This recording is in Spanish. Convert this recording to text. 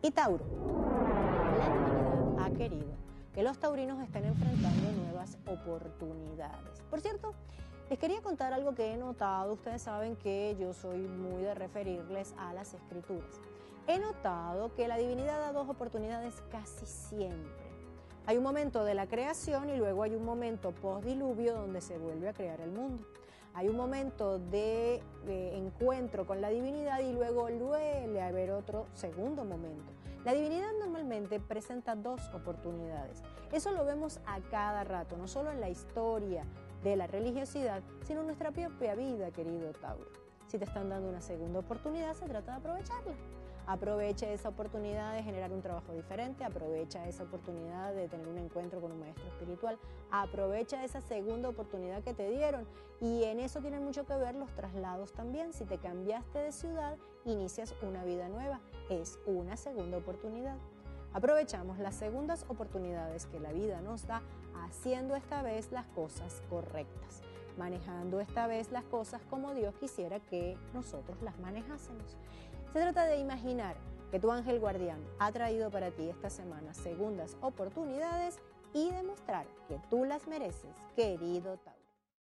Y Tauro, la divinidad ha querido que los taurinos estén enfrentando nuevas oportunidades. Por cierto, les quería contar algo que he notado. Ustedes saben que yo soy muy de referirles a las escrituras. He notado que la divinidad da dos oportunidades casi siempre. Hay un momento de la creación y luego hay un momento post-diluvio donde se vuelve a crear el mundo. Hay un momento de encuentro con la divinidad y luego vuelve a haber otro segundo momento. La divinidad normalmente presenta dos oportunidades. Eso lo vemos a cada rato, no solo en la historia de la religiosidad, sino en nuestra propia vida, querido Tauro. Si te están dando una segunda oportunidad, se trata de aprovecharla. Aprovecha esa oportunidad de generar un trabajo diferente, aprovecha esa oportunidad de tener un encuentro con un maestro espiritual, aprovecha esa segunda oportunidad que te dieron, y en eso tienen mucho que ver los traslados también. Si te cambiaste de ciudad, inicias una vida nueva, es una segunda oportunidad. Aprovechamos las segundas oportunidades que la vida nos da haciendo esta vez las cosas correctas, manejando esta vez las cosas como Dios quisiera que nosotros las manejásemos. Se trata de imaginar que tu ángel guardián ha traído para ti esta semana segundas oportunidades y demostrar que tú las mereces, querido Tauro.